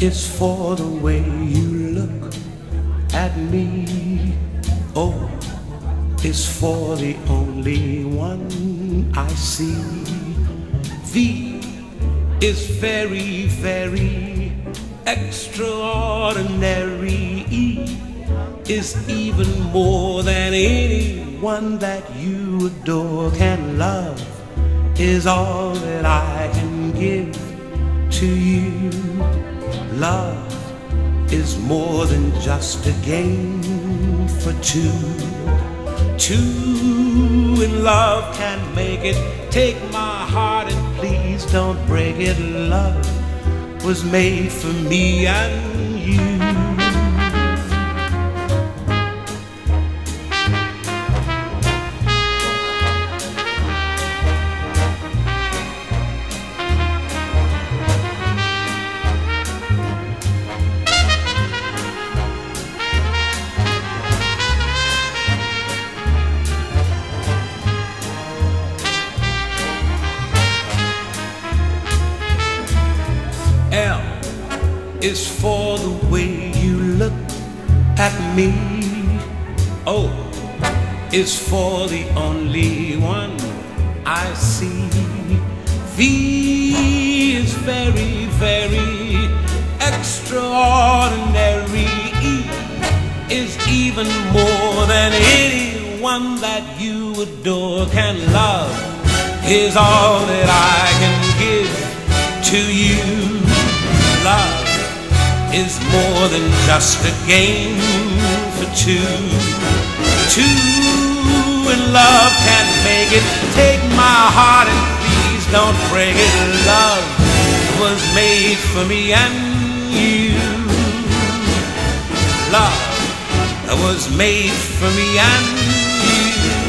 is for the way you look at me. O is for the only one I see. V is very, very extraordinary. E is even more than anyone that you adore can love, is all that I can give to you. Love is more than just a game for two. Two in love can make it. Take my heart and please don't break it. Love was made for me and you. L is for the way you look at me. O is for the only one I see. V is very, very extraordinary. E is even more than anyone that you adore can love, is all that I can give to you. Love is more than just a game for two. Two in love can make it. Take my heart and please don't break it. Love was made for me and you. Love was made for me and you.